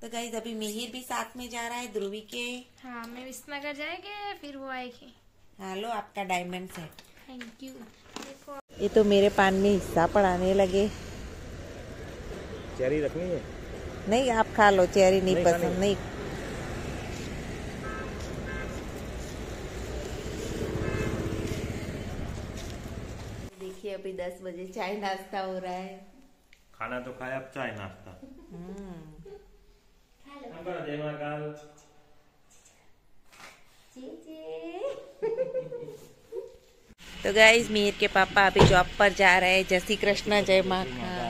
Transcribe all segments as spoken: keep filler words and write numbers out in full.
तो गाइस अभी मिहिर भी साथ में जा रहा है ध्रुवी के। हाँ, मैं विसनगर जाएंगे फिर वो आएगी। हाँ लो आपका डायमंड सेट। Thank you. देखो ये तो मेरे पान में हिस्सा पड़ाने लगे। चेरी रखनी है? नहीं आप खा लो, चेरी नहीं, नहीं पसंद नहीं। देखिए अभी दस बजे चाय नाश्ता हो रहा है। खाना तो खाया, अब चाय नाश्ता। तो गाइस मिहिर के पापा अभी जॉब पर जा रहे हैं। जय श्री कृष्णा, जय माँ।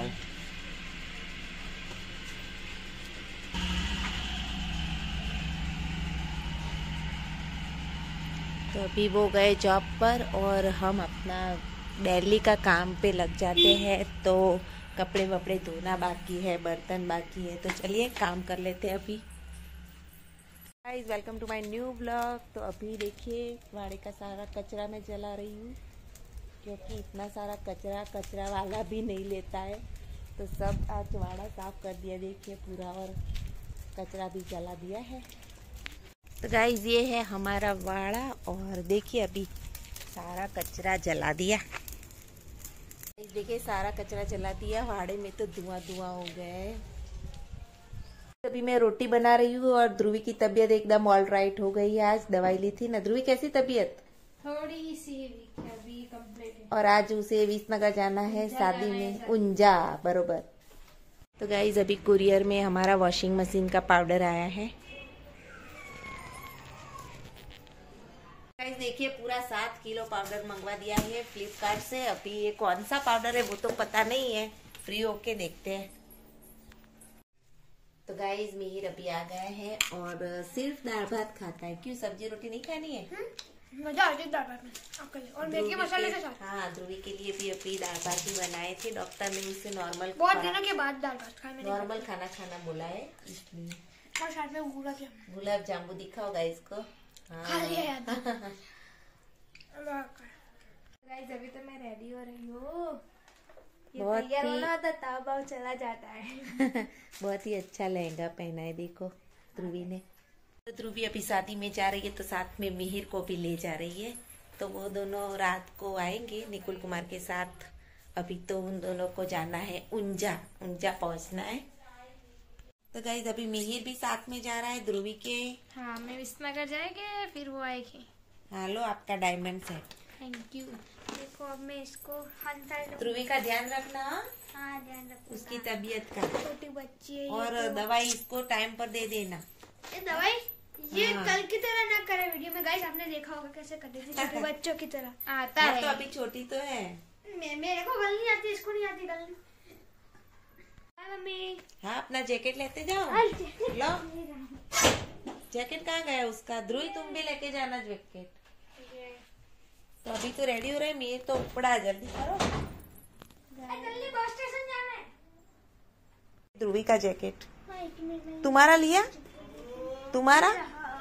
तो अभी वो गए जॉब पर और हम अपना डेली का काम पे लग जाते हैं। तो कपड़े वपड़े धोना बाकी है, बर्तन बाकी है, तो चलिए काम कर लेते हैं अभी। Guys welcome to my new blog. तो अभी देखिए वाड़े का सारा कचरा मैं जला रही हूँ, क्योंकि इतना सारा कचरा कचरा वाला भी नहीं लेता है। तो सब आज वाड़ा साफ कर दिया, देखिए पूरा, और कचरा भी जला दिया है। तो गाइस ये है हमारा वाड़ा और देखिए अभी सारा कचरा जला दिया। देखिए सारा कचरा जला दिया, वाड़े में तो धुआं धुआं हो गया है। अभी मैं रोटी बना रही हूँ और ध्रुवी की तबीयत एकदम ऑल राइट हो गई है। आज दवाई ली थी ना ध्रुवी, कैसी तबीयत? थोड़ी सी वीक है, अभी कंप्लीट है। और आज उसे विसनगर जाना है शादी में, उंजा बरोबर। तो गाइस अभी कुरियर में हमारा वॉशिंग मशीन का पाउडर आया है। गाइस देखिए पूरा सात किलो पाउडर मंगवा दिया है फ्लिपकार्ट से। अभी ये कौन सा पाउडर है वो तो पता नहीं है, फ्री होके देखते हैं। तो गाइस मिहिर अभी आ गया है और सिर्फ दाल भात खाता है। क्यों, सब्जी रोटी नहीं खानी है? मजा आ दाल भात में आपके लिए, और मैगी मसाले के साथ। हाँ ध्रुवी के लिए भी अभी दाल भात ही बनाए थे। डॉक्टर ने उसे नॉर्मल, बहुत दिनों के बाद दाल भात खाया मैंने। नॉर्मल खाना खाना बोला है इसलिए। और साथ में गुलाब जामुन। गुलाब जामुन दिखाओ गाइस को। हाँ। खा लिया यार। गाइस अभी तो मैं रेडी हो रही हूँ। ये तैयार होना होता तब भाव चला जाता है। बहुत ही अच्छा लहंगा पहना है देखो ध्रुवी ने। तो ध्रुवी अभी शादी में जा रही है तो साथ में मिहिर को भी ले जा रही है। तो वो दोनों रात को आएंगे निकुल कुमार के साथ। अभी तो उन दोनों को जाना है उंजा, उंजा पहुंचना है। तो गाइस अभी मिहिर भी साथ में जा रहा है ध्रुवी के। हाँ, मैं विसनगर जाएंगे फिर वो आएगी। हाँ लो आपका डायमंड सेट। Thank you. देखो अब मैं इसको ध्रुवी का ध्यान रखना। हाँ ध्यान रखना, उसकी तबीयत का। छोटी बच्ची है और तो। दवाई इसको टाइम पर दे देना। ये दवाई ये हाँ। कल की तरह ना करे वीडियो में। गाइस आपने देखा होगा कैसे करती थी छोटे बच्चों की तरह। आता हाँ, है तो अभी छोटी तो है। मे, मेरे को गल नहीं आती, इसको नहीं आती गल। मम्मी हाँ अपना जैकेट लेते जाओ। लो जैकेट कहाँ गया उसका? ध्रुवी तुम भी लेके जाना जैकेट। तो अभी तो रेडी हो रहे हैं। मैं तो उपड़ा, जल्दी करो, जल्दी बस स्टेशन जाना है। ध्रुवी का जैकेट तुम्हारा लिया? तुम्हारा?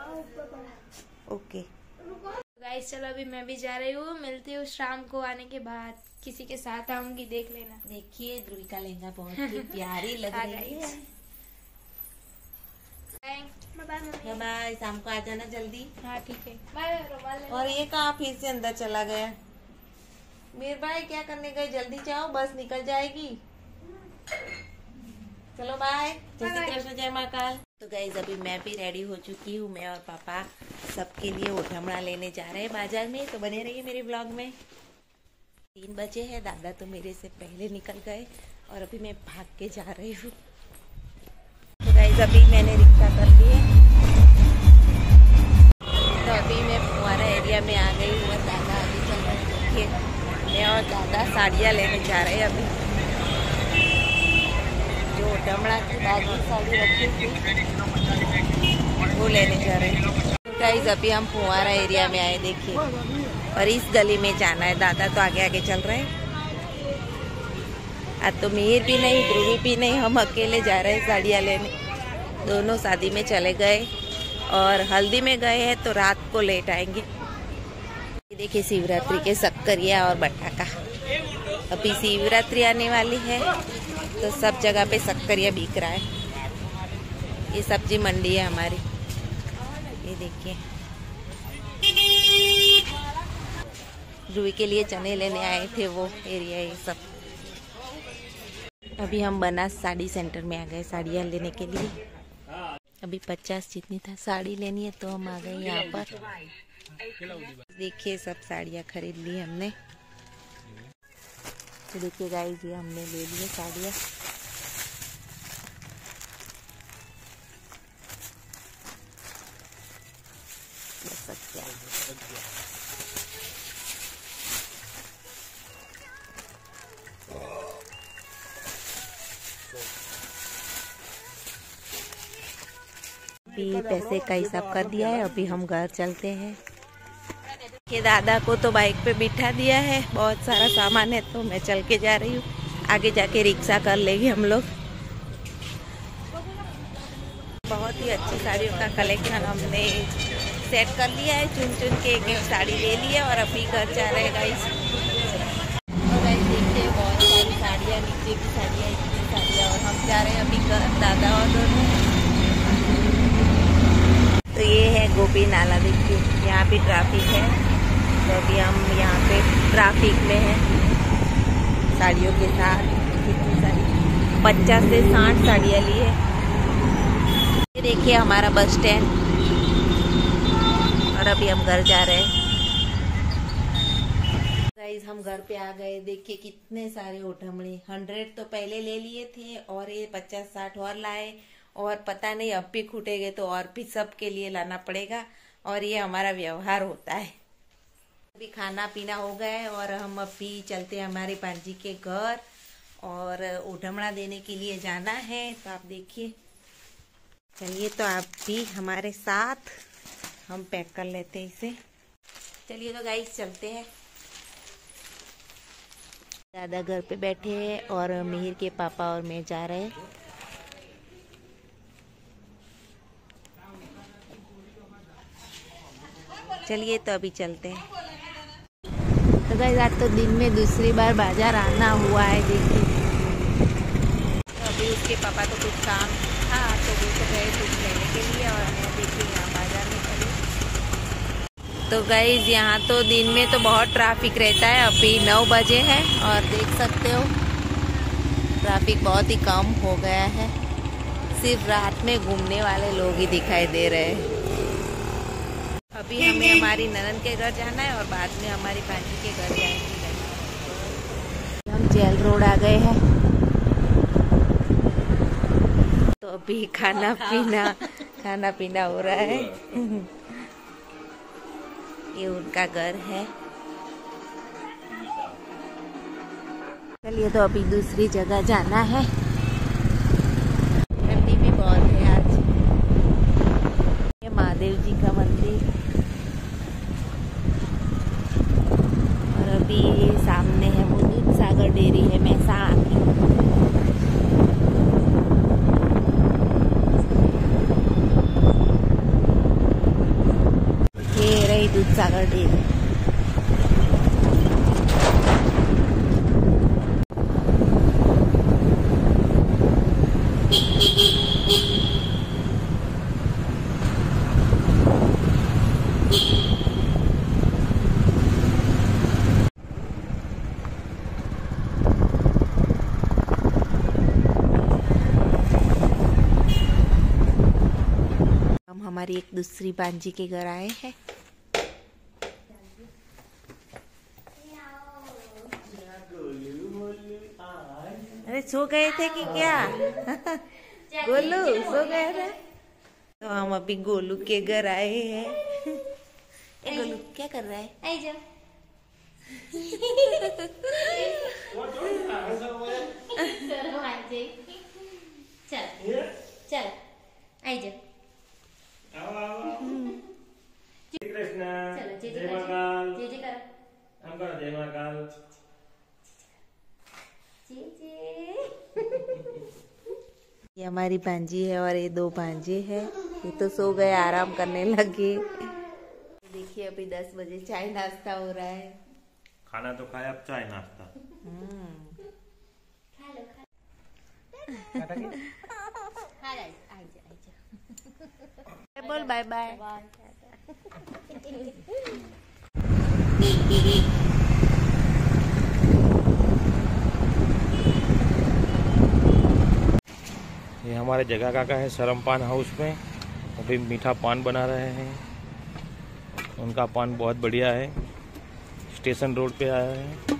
ओके गाइस चलो अभी मैं भी जा रही हूँ। मिलती हूँ शाम को आने के बाद, किसी के साथ आऊंगी, देख लेना। देखिए ध्रुवी का लहंगा बहुत ही प्यारी लग रही है। बाय बाय, शाम को आ जाना जल्दी। हाँ ठीक है, बाय। और ये कहाँ फिर से अंदर चला गया? मेरे भाई क्या करने गए? जल्दी जाओ बस निकल जाएगी। चलो बाय, जय श्री कृष्ण, जय महाकाल। तो गाइस अभी मैं भी रेडी हो चुकी हूँ। मैं और पापा सबके लिए ओठमड़ा लेने जा रहे हैं बाजार में। तो बने रहिए मेरे ब्लॉग में। तीन बजे है, दादा तो मेरे से पहले निकल गए और अभी मैं भाग के जा रही हूँ। तो गाइस अभी मैंने रिक्शा कर लिया। तो अभी मैं फुवारा एरिया में आ गई हूँ और दादा अभी चल रहे हैं। देखिए मैं और दादा साड़ियाँ लेने जा रहे हैं। अभी जो डमड़ा की बागी साड़ी रखी थी वो लेने जा रहे हैं। गाइस अभी हम फुवारा एरिया में आए देखिए, और इस गली में जाना है। दादा तो आगे आगे चल रहे हैं। आज तो मिहिर भी नहीं, ध्रुवी भी नहीं, हम अकेले जा रहे हैं साड़ियाँ लेने। दोनों शादी में चले गए और हल्दी में गए हैं तो रात को लेट आएंगे। देखिए शिवरात्रि के शक्करिया और बटाका। अभी शिवरात्रि आने वाली है तो सब जगह पे शक्करिया बिक रहा है। ये सब्जी मंडी है हमारी, ये देखिए। रूही के लिए चने लेने आए थे, वो एरिया ये सब। अभी हम बनास साड़ी सेंटर में आ गए साड़ियाँ लेने के लिए। अभी पचास जितनी था साड़ी लेनी है, तो हम आ गए यहाँ पर। देखिए सब साड़ियाँ खरीद ली हमने। तो देखिए गाइस, ये हमने ले लिए साड़ियाँ। देख सकते हैं। अभी पैसे का हिसाब कर दिया है, अभी हम घर चलते हैं। के दादा को तो बाइक पे बिठा दिया है, बहुत सारा सामान है, तो मैं चल के जा रही हूँ। आगे जाके रिक्शा कर लेंगे हम लोग। बहुत ही अच्छी साड़ियों का कलेक्शन हमने सेट कर लिया है, चुन चुन के एक एक साड़ी ले ली है और अभी घर जा रहे हैं गाइस। और गाइस देखिए बहुत सारी साड़ियाँ, नीचे की साड़ियाँ, इतनी साड़ियाँ, और हम जा रहे हैं अभी घर, दादा और दोनों। तो ये है गोपी नाला, देखिए यहाँ भी ट्रैफिक है। तो अभी हम यहाँ पे ट्रैफिक में हैं साड़ियों के साथ। कितनी सारी, पचास से साठ साड़ियाँ ली है। ये देखिए हमारा बस स्टैंड, और अभी हम घर जा रहे हैं। गाइस हम घर पे आ गए। देखिए कितने सारे ओठमड़े, हंड्रेड तो पहले ले लिए थे और ये पचास साठ और लाए, और पता नहीं अब भी छूटेंगे तो और भी सबके लिए लाना पड़ेगा। और ये हमारा व्यवहार होता है। अभी खाना पीना हो गया है और हम अभी चलते हैं हमारे पांजी के घर, और ओढ़मड़ा देने के लिए जाना है। तो आप देखिए, चलिए तो आप भी हमारे साथ, हम पैक कर लेते हैं इसे। चलिए तो गाइस चलते हैं। दादा घर पे बैठे हैं और मिहिर के पापा और मैं जा रहे हैं। चलिए तो अभी चलते हैं। तो गाइस आज तो दिन में दूसरी बार बाजार आना हुआ है। देखिए तो अभी उसके पापा तो कुछ काम था, तो वो तो गए कुछ लेने के लिए, और मैं देखिए यहाँ बाजार में खड़ी। तो गाइस यहाँ तो दिन में तो बहुत ट्रैफिक रहता है। अभी नौ बजे है और देख सकते हो ट्रैफिक बहुत ही कम हो गया है। सिर्फ रात में घूमने वाले लोग ही दिखाई दे रहे हैं। अभी हमें हमारी ननद के घर जाना है और बाद में हमारी पांजी के घर जाएंगे। हम जेल रोड आ गए हैं। तो अभी खाना पीना खाना पीना हो रहा है। ये उनका घर है। चलिए तो अभी दूसरी जगह जाना है। ठंडी भी बहुत है आज। ये महादेव जी का मंदिर, और अभी ये सामने है वो दूध सागर डेयरी है मेहसाणा की। ये रही दूध सागर डेयरी। हमारी एक दूसरी पांजी के घर आए हैं। अरे सो गए थे कि क्या? गोलू सो गए थे। तो हम अभी गोलू के घर आए हैं। ए गोलू क्या कर रहा है? आई जा। चल चल आई जा। कृष्ण चलो जे जे जय महाकाल, जे जे कर हम करो जय महाकाल। जे जे। ये हमारी भांजी है और ये दो भांजे हैं। ये तो सो गए, आराम करने लगे। देखिए अभी दस बजे चाय नाश्ता हो रहा है। खाना तो खाया, अब चाय नाश्ता। खा लो खा खा जा। आई जा आई जा। बोल बाय बाय। ये हमारे जगह काका है सरम पान हाउस में, अभी मीठा पान बना रहे हैं। उनका पान बहुत बढ़िया है। स्टेशन रोड पे आया है।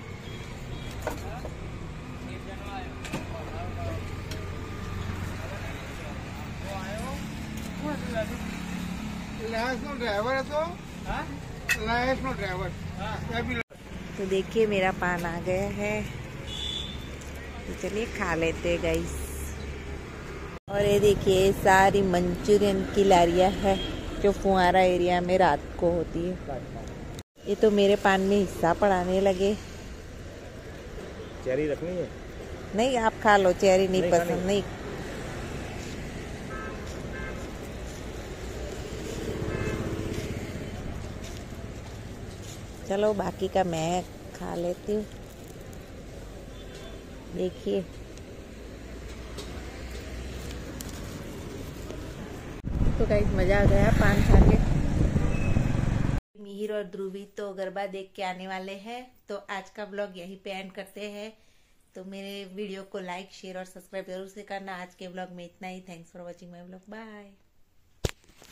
ड्राइवर है तो ड्राइवर। तो देखिए मेरा पान आ गया है, तो चलिए खा लेते हैं गाइस। और ये देखिए सारी मंचूरियन की लारियां है जो फुहारा एरिया में रात को होती है। ये तो मेरे पान में हिस्सा पड़ाने लगे। चेरी रखनी है? नहीं आप खा लो, चेरी नहीं, नहीं पसंद नहीं। चलो बाकी का मैं खा लेती हूँ। देखिए तो गाइस मजा आ गया पान खा के। मिहिर और ध्रुवी तो गरबा देख के आने वाले हैं, तो आज का ब्लॉग यहीं पे एंड करते हैं। तो मेरे वीडियो को लाइक शेयर और सब्सक्राइब जरूर से करना। आज के ब्लॉग में इतना ही। Thanks for watching my blog. Bye.